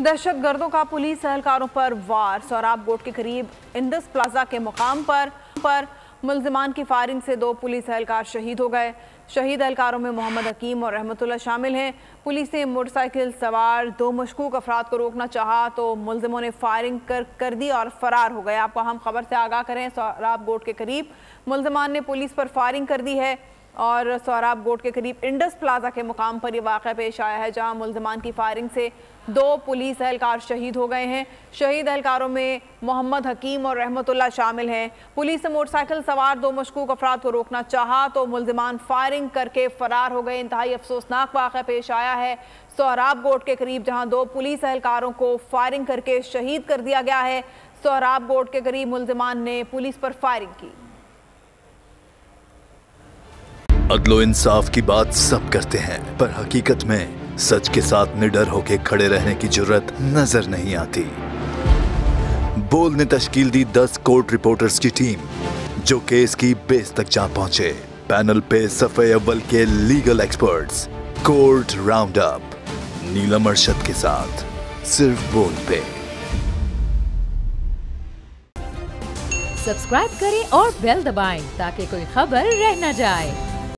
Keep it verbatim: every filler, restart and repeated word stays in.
दहशतगर्दों का पुलिस एहलकारों पर वार। सोहराब गोट के करीब इंडस प्लाजा के मुकाम पर पर मुल्जिमान की फायरिंग से दो पुलिस एहलकार शहीद हो गए। शहीद एहलकारों में मोहम्मद हकीम और रहमतुल्लाह शामिल हैं। पुलिस ने मोटरसाइकिल सवार दो मशकूक अफराद को रोकना चाहा तो मुल्जिमों ने फायरिंग कर कर दी और फरार हो गए। आपको हम खबर से आगाह करें, सोहराब गोट के करीब मुल्जिमान ने पुलिस पर फायरिंग कर दी है और सोहराब गोट के करीब इंडस प्लाजा के मुकाम पर यह वाक़या पेश आया है, जहां मुल्जिमान की फायरिंग से दो पुलिस एहलकार शहीद हो गए हैं। शहीद एहलकारों में मोहम्मद हकीम और रहमतुल्लाह शामिल हैं। पुलिस ने मोटरसाइकिल सवार दो मशकूक अफराद को रोकना चाहा तो मुल्जिमान फायरिंग करके फरार हो गए। इंतहाई अफसोसनाक वाक़या पेश आया है सोहराब गोट के करीब, जहां दो पुलिस एहलकारों को फायरिंग करके शहीद कर दिया गया है। सोहराब गोट के करीब मुल्जिमान ने पुलिस पर फायरिंग की। अदलो इंसाफ की बात सब करते हैं, पर हकीकत में सच के साथ निडर होके खड़े रहने की जुर्रत नजर नहीं आती। बोल ने तश्कील दी दस कोर्ट रिपोर्टर्स की टीम, जो केस की बेस तक जा पहुंचे। पैनल पे सफे अव्वल के legal experts, court round up, Neelam Arshad के साथ सिर्फ बोल पे। सब्सक्राइब करें और बेल दबाएं ताकि कोई खबर रह न जाए।